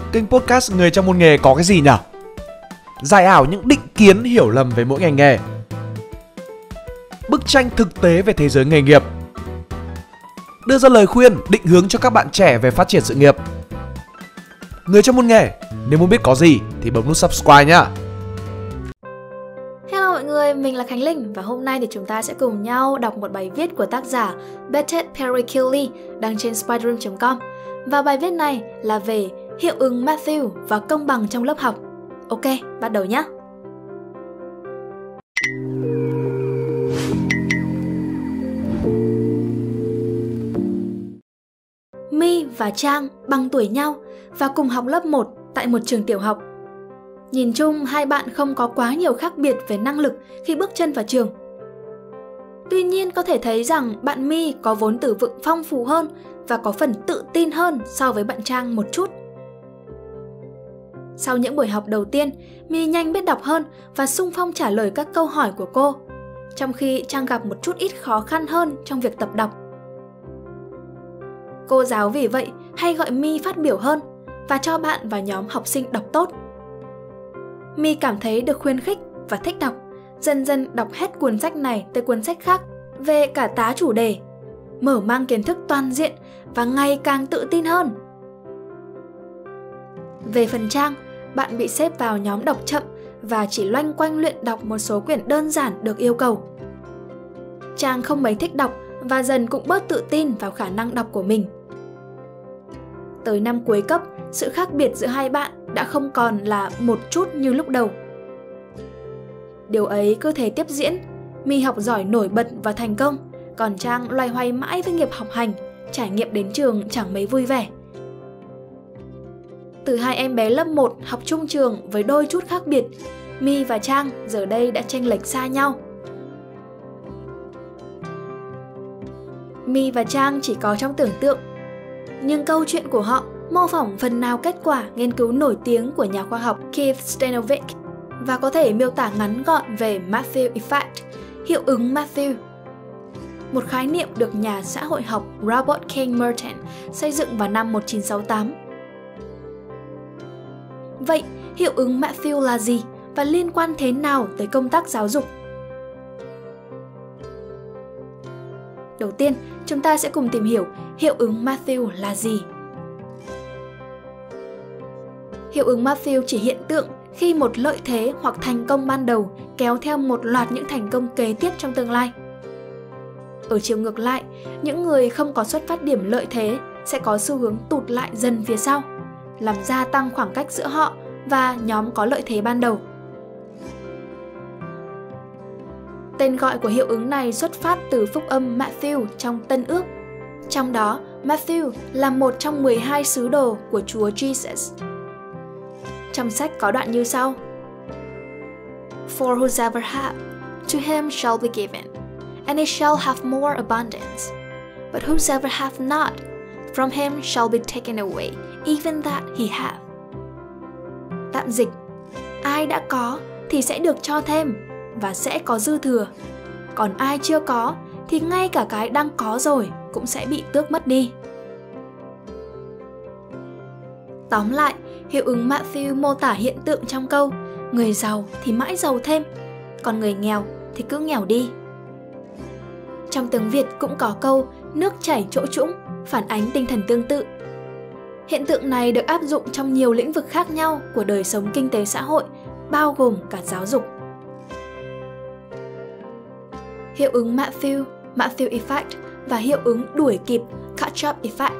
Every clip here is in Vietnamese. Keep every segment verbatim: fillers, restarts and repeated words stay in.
Kênh podcast Người trong môn nghề có cái gì nhỉ? Giải ảo những định kiến hiểu lầm về mỗi ngành nghề. Bức tranh thực tế về thế giới nghề nghiệp. Đưa ra lời khuyên, định hướng cho các bạn trẻ về phát triển sự nghiệp. Người trong môn nghề, nếu muốn biết có gì thì bấm nút subscribe nhá. Hello mọi người, mình là Khánh Linh và hôm nay thì chúng ta sẽ cùng nhau đọc một bài viết của tác giả Betet Periculi đăng trên spiderroom chấm com. Và bài viết này là về hiệu ứng Matthew và công bằng trong lớp học. Ok, bắt đầu nhé! My và Trang bằng tuổi nhau và cùng học lớp một tại một trường tiểu học. Nhìn chung hai bạn không có quá nhiều khác biệt về năng lực khi bước chân vào trường. Tuy nhiên có thể thấy rằng bạn My có vốn từ vựng phong phú hơn và có phần tự tin hơn so với bạn Trang một chút. Sau những buổi học đầu tiên, My nhanh biết đọc hơn và xung phong trả lời các câu hỏi của cô, trong khi Trang gặp một chút ít khó khăn hơn trong việc tập đọc. Cô giáo vì vậy hay gọi My phát biểu hơn và cho bạn vào nhóm học sinh đọc tốt. My cảm thấy được khuyến khích và thích đọc, dần dần đọc hết cuốn sách này tới cuốn sách khác về cả tá chủ đề, mở mang kiến thức toàn diện và ngày càng tự tin hơn. Về phần Trang, bạn bị xếp vào nhóm đọc chậm và chỉ loanh quanh luyện đọc một số quyển đơn giản được yêu cầu. Trang không mấy thích đọc và dần cũng bớt tự tin vào khả năng đọc của mình. Tới năm cuối cấp, sự khác biệt giữa hai bạn đã không còn là một chút như lúc đầu. Điều ấy cứ thế tiếp diễn, My học giỏi nổi bật và thành công, còn Trang loay hoay mãi với nghiệp học hành, trải nghiệm đến trường chẳng mấy vui vẻ. Từ hai em bé lớp một học chung trường với đôi chút khác biệt, My và Trang giờ đây đã chênh lệch xa nhau. My và Trang chỉ có trong tưởng tượng, nhưng câu chuyện của họ mô phỏng phần nào kết quả nghiên cứu nổi tiếng của nhà khoa học Keith Stanovic và có thể miêu tả ngắn gọn về Matthew Effect, hiệu ứng Matthew. Một khái niệm được nhà xã hội học Robert K. Merton xây dựng vào năm một nghìn chín trăm sáu mươi tám. Vậy, hiệu ứng Matthew là gì và liên quan thế nào tới công tác giáo dục? Đầu tiên, chúng ta sẽ cùng tìm hiểu hiệu ứng Matthew là gì. Hiệu ứng Matthew chỉ hiện tượng khi một lợi thế hoặc thành công ban đầu kéo theo một loạt những thành công kế tiếp trong tương lai. Ở chiều ngược lại, những người không có xuất phát điểm lợi thế sẽ có xu hướng tụt lại dần phía sau, làm gia tăng khoảng cách giữa họ và nhóm có lợi thế ban đầu. Tên gọi của hiệu ứng này xuất phát từ phúc âm Matthew trong Tân Ước. Trong đó, Matthew là một trong mười hai sứ đồ của Chúa Jesus. Trong sách có đoạn như sau: For whosoever hath, to him shall be given, and he shall have more abundance. But whosoever hath not, from him shall be taken away, even that he hath. Tạm dịch: ai đã có thì sẽ được cho thêm và sẽ có dư thừa. Còn ai chưa có thì ngay cả cái đang có rồi cũng sẽ bị tước mất đi. Tóm lại, hiệu ứng Matthew mô tả hiện tượng trong câu người giàu thì mãi giàu thêm, còn người nghèo thì cứ nghèo đi. Trong tiếng Việt cũng có câu nước chảy chỗ trũng, phản ánh tinh thần tương tự. Hiện tượng này được áp dụng trong nhiều lĩnh vực khác nhau của đời sống kinh tế xã hội, bao gồm cả giáo dục. Hiệu ứng Matthew, Matthew Effect và hiệu ứng đuổi kịp, Catch-up Effect.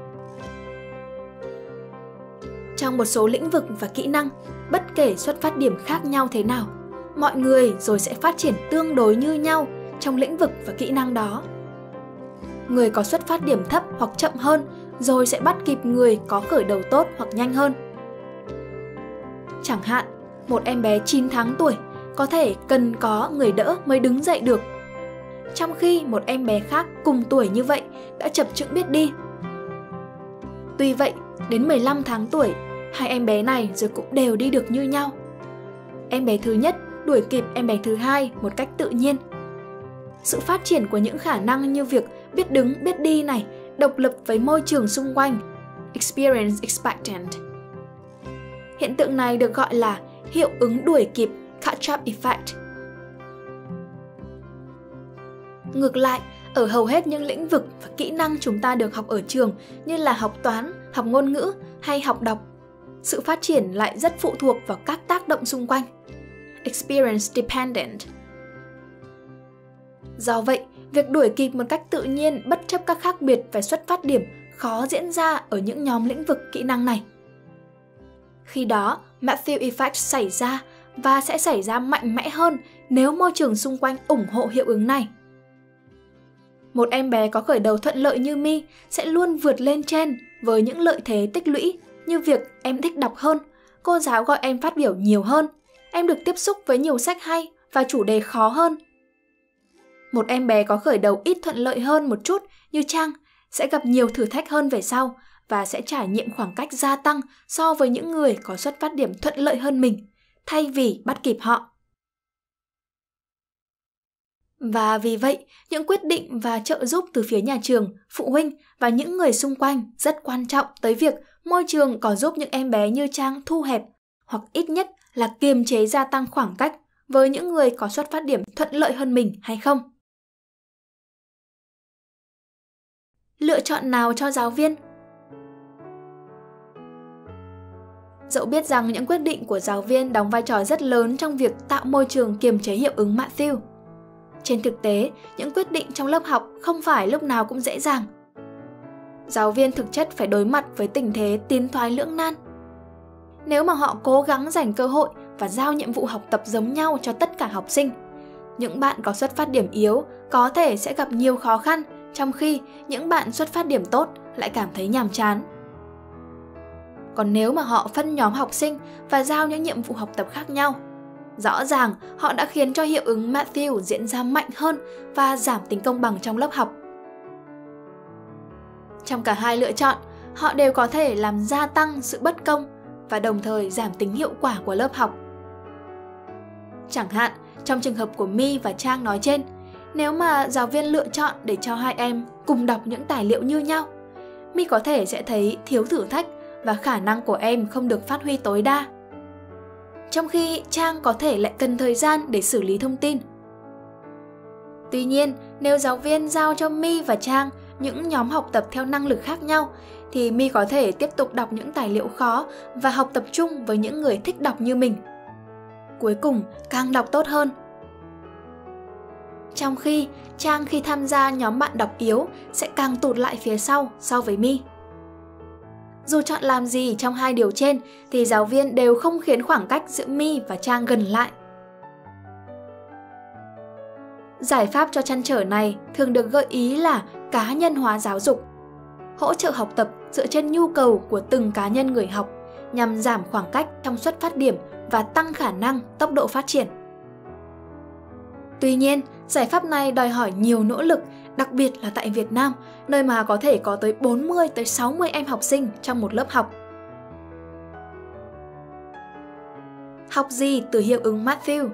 Trong một số lĩnh vực và kỹ năng, bất kể xuất phát điểm khác nhau thế nào, mọi người rồi sẽ phát triển tương đối như nhau trong lĩnh vực và kỹ năng đó. Người có xuất phát điểm thấp hoặc chậm hơn rồi sẽ bắt kịp người có khởi đầu tốt hoặc nhanh hơn. Chẳng hạn, một em bé chín tháng tuổi có thể cần có người đỡ mới đứng dậy được, trong khi một em bé khác cùng tuổi như vậy đã chập chững biết đi. Tuy vậy, đến mười lăm tháng tuổi, hai em bé này rồi cũng đều đi được như nhau. Em bé thứ nhất đuổi kịp em bé thứ hai một cách tự nhiên. Sự phát triển của những khả năng như việc biết đứng, biết đi này, độc lập với môi trường xung quanh, experience expectant, Hiện tượng này được gọi là hiệu ứng đuổi kịp catch-up effect. Ngược lại, ở hầu hết những lĩnh vực và kỹ năng chúng ta được học ở trường như là học toán, học ngôn ngữ hay học đọc, sự phát triển lại rất phụ thuộc vào các tác động xung quanh. Experience dependent. Do vậy, việc đuổi kịp một cách tự nhiên bất chấp các khác biệt về xuất phát điểm khó diễn ra ở những nhóm lĩnh vực kỹ năng này. Khi đó, Matthew Effect xảy ra và sẽ xảy ra mạnh mẽ hơn nếu môi trường xung quanh ủng hộ hiệu ứng này. Một em bé có khởi đầu thuận lợi như My sẽ luôn vượt lên trên với những lợi thế tích lũy như việc em thích đọc hơn, cô giáo gọi em phát biểu nhiều hơn, em được tiếp xúc với nhiều sách hay và chủ đề khó hơn. Một em bé có khởi đầu ít thuận lợi hơn một chút như Trang sẽ gặp nhiều thử thách hơn về sau và sẽ trải nghiệm khoảng cách gia tăng so với những người có xuất phát điểm thuận lợi hơn mình, thay vì bắt kịp họ. Và vì vậy, những quyết định và trợ giúp từ phía nhà trường, phụ huynh và những người xung quanh rất quan trọng tới việc môi trường có giúp những em bé như Trang thu hẹp hoặc ít nhất là kiềm chế gia tăng khoảng cách với những người có xuất phát điểm thuận lợi hơn mình hay không. Lựa chọn nào cho giáo viên? Dẫu biết rằng những quyết định của giáo viên đóng vai trò rất lớn trong việc tạo môi trường kiềm chế hiệu ứng Matthew. Trên thực tế, những quyết định trong lớp học không phải lúc nào cũng dễ dàng. Giáo viên thực chất phải đối mặt với tình thế tiến thoái lưỡng nan. Nếu mà họ cố gắng dành cơ hội và giao nhiệm vụ học tập giống nhau cho tất cả học sinh, những bạn có xuất phát điểm yếu có thể sẽ gặp nhiều khó khăn, trong khi những bạn xuất phát điểm tốt lại cảm thấy nhàm chán. Còn nếu mà họ phân nhóm học sinh và giao những nhiệm vụ học tập khác nhau, rõ ràng họ đã khiến cho hiệu ứng Matthew diễn ra mạnh hơn và giảm tính công bằng trong lớp học. Trong cả hai lựa chọn, họ đều có thể làm gia tăng sự bất công và đồng thời giảm tính hiệu quả của lớp học. Chẳng hạn, trong trường hợp của My và Trang nói trên, nếu mà giáo viên lựa chọn để cho hai em cùng đọc những tài liệu như nhau, My có thể sẽ thấy thiếu thử thách và khả năng của em không được phát huy tối đa. Trong khi Trang có thể lại cần thời gian để xử lý thông tin. Tuy nhiên, nếu giáo viên giao cho My và Trang những nhóm học tập theo năng lực khác nhau, thì My có thể tiếp tục đọc những tài liệu khó và học tập trung với những người thích đọc như mình. Cuối cùng, càng đọc tốt hơn. Trong khi, Trang khi tham gia nhóm bạn đọc yếu sẽ càng tụt lại phía sau so với My. Dù chọn làm gì trong hai điều trên thì giáo viên đều không khiến khoảng cách giữa My và Trang gần lại. Giải pháp cho trăn trở này thường được gợi ý là cá nhân hóa giáo dục, hỗ trợ học tập dựa trên nhu cầu của từng cá nhân người học nhằm giảm khoảng cách trong xuất phát điểm và tăng khả năng tốc độ phát triển. Tuy nhiên, giải pháp này đòi hỏi nhiều nỗ lực, đặc biệt là tại Việt Nam, nơi mà có thể có tới bốn mươi tới sáu mươi em học sinh trong một lớp học. Học gì từ hiệu ứng Matthew?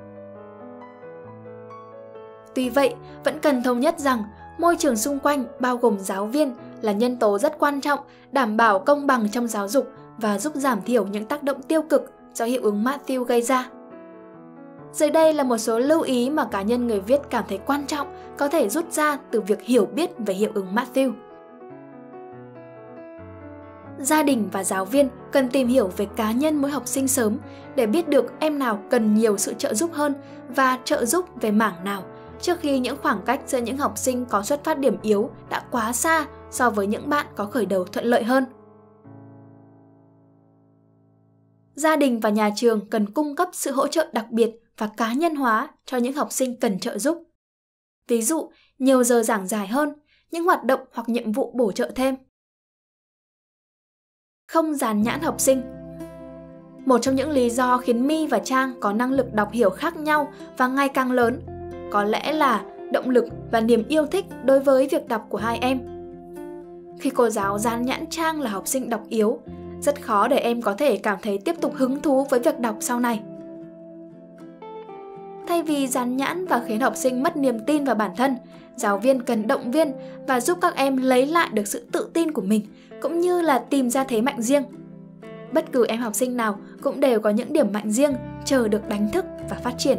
Tuy vậy, vẫn cần thống nhất rằng môi trường xung quanh bao gồm giáo viên là nhân tố rất quan trọng đảm bảo công bằng trong giáo dục và giúp giảm thiểu những tác động tiêu cực do hiệu ứng Matthew gây ra. Dưới đây là một số lưu ý mà cá nhân người viết cảm thấy quan trọng có thể rút ra từ việc hiểu biết về hiệu ứng Matthew. Gia đình và giáo viên cần tìm hiểu về cá nhân mỗi học sinh sớm để biết được em nào cần nhiều sự trợ giúp hơn và trợ giúp về mảng nào trước khi những khoảng cách giữa những học sinh có xuất phát điểm yếu đã quá xa so với những bạn có khởi đầu thuận lợi hơn. Gia đình và nhà trường cần cung cấp sự hỗ trợ đặc biệt và cá nhân hóa cho những học sinh cần trợ giúp. Ví dụ, nhiều giờ giảng dài hơn, những hoạt động hoặc nhiệm vụ bổ trợ thêm. Không dán nhãn học sinh. Một trong những lý do khiến My và Trang có năng lực đọc hiểu khác nhau và ngày càng lớn có lẽ là động lực và niềm yêu thích đối với việc đọc của hai em. Khi cô giáo dán nhãn Trang là học sinh đọc yếu, rất khó để em có thể cảm thấy tiếp tục hứng thú với việc đọc sau này. Thay vì dán nhãn và khiến học sinh mất niềm tin vào bản thân, giáo viên cần động viên và giúp các em lấy lại được sự tự tin của mình, cũng như là tìm ra thế mạnh riêng. bất cứ em học sinh nào cũng đều có những điểm mạnh riêng chờ được đánh thức và phát triển.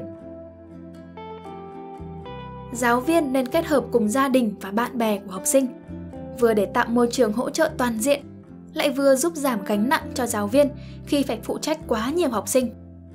Giáo viên nên kết hợp cùng gia đình và bạn bè của học sinh, vừa để tạo môi trường hỗ trợ toàn diện, lại vừa giúp giảm gánh nặng cho giáo viên khi phải phụ trách quá nhiều học sinh.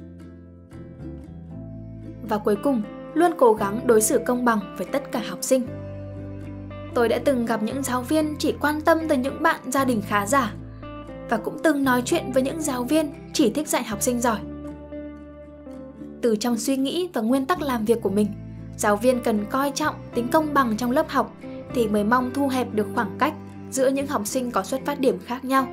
Và cuối cùng, luôn cố gắng đối xử công bằng với tất cả học sinh. Tôi đã từng gặp những giáo viên chỉ quan tâm tới những bạn gia đình khá giả, và cũng từng nói chuyện với những giáo viên chỉ thích dạy học sinh giỏi. Từ trong suy nghĩ và nguyên tắc làm việc của mình, giáo viên cần coi trọng tính công bằng trong lớp học thì mới mong thu hẹp được khoảng cách giữa những học sinh có xuất phát điểm khác nhau.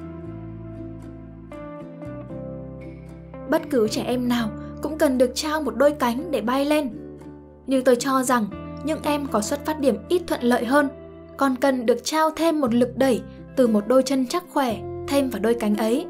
Bất cứ trẻ em nào cũng cần được trao một đôi cánh để bay lên. Nhưng tôi cho rằng những em có xuất phát điểm ít thuận lợi hơn còn cần được trao thêm một lực đẩy từ một đôi chân chắc khỏe thêm vào đôi cánh ấy.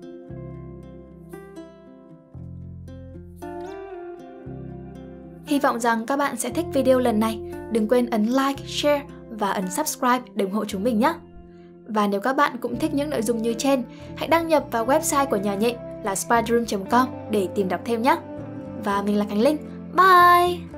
Hy vọng rằng các bạn sẽ thích video lần này. Đừng quên ấn like, share và ấn subscribe để ủng hộ chúng mình nhé. Và nếu các bạn cũng thích những nội dung như trên, hãy đăng nhập vào website của Nhà Nhện là spiderroom chấm com để tìm đọc thêm nhé. Và mình là Khánh Linh. Bye!